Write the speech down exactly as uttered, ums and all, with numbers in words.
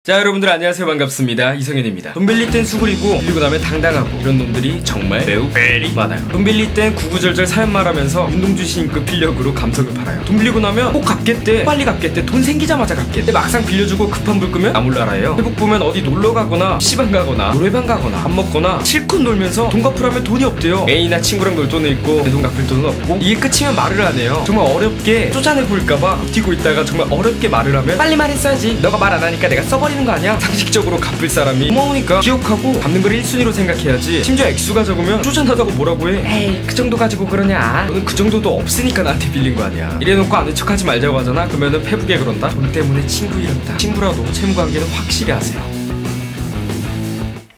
자, 여러분들 안녕하세요. 반갑습니다. 이성현입니다. 돈 빌릴 땐 수그리고 빌리고 나면 당당하고 이런 놈들이 정말 매우 베리 많아요. 돈 빌릴 땐 구구절절 사연 말하면서 윤동주 시인급 필력으로 감석을 팔아요. 돈 빌리고 나면 꼭 갚겠대, 빨리 갚겠대, 돈 생기자마자 갚겠대. 막상 빌려주고 급한 불 끄면 나몰라라예요. 회복 보면 어디 놀러 가거나 피시방 가거나 노래방 가거나 밥 먹거나 실컷 놀면서 돈 갚으라면 돈이 없대요. 애인이나 친구랑 놀 돈은 있고 내 돈 갚을 돈은 없고 이게 끝이면 말을 안 해요. 정말 어렵게 쫓아내볼까봐 버티고 있다가 정말 어렵게 말을 하면 빨리 말했어야지, 너가 말 안 하니까 내가 써버리는 거 아니야? 상식적으로 갚을 사람이 고마우니까 기억하고 갚는 걸 일 순위로 생각해야지. 심지어 액수가 적으면 쪼잔하다고 뭐라고 해. 에이, 그 정도 가지고 그러냐, 너는 그 정도도 없으니까 나한테 빌린 거 아니야. 이래놓고 아는 척하지 말자고 하잖아. 그러면은 페북에 그런다. 돈 때문에 친구 잃었다. 친구라도 채무관계는 확실히 하세요.